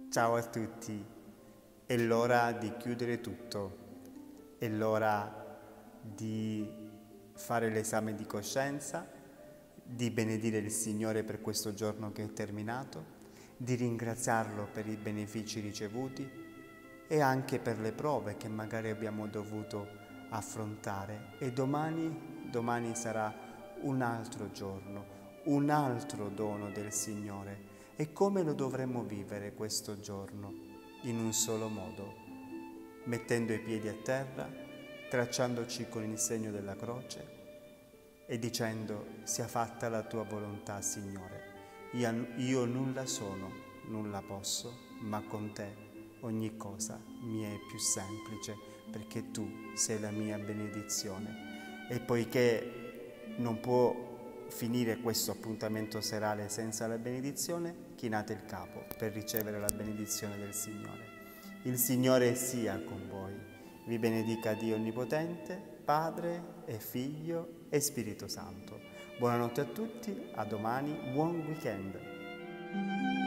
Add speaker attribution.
Speaker 1: Ciao a tutti, è l'ora di chiudere tutto, è l'ora di fare l'esame di coscienza, di benedire il Signore per questo giorno che è terminato, di ringraziarlo per i benefici ricevuti e anche per le prove che magari abbiamo dovuto affrontare. E domani sarà un altro giorno, un altro dono del Signore. E come lo dovremmo vivere questo giorno? In un solo modo, mettendo i piedi a terra, tracciandoci con il segno della croce e dicendo: sia fatta la tua volontà, Signore. Io nulla sono, nulla posso, ma con te ogni cosa mi è più semplice, perché tu sei la mia benedizione. E poiché non può finire questo appuntamento serale senza la benedizione, chinate il capo per ricevere la benedizione del Signore. Il Signore sia con voi. Vi benedica Dio Onnipotente, Padre e Figlio e Spirito Santo. Buonanotte a tutti, a domani, buon weekend.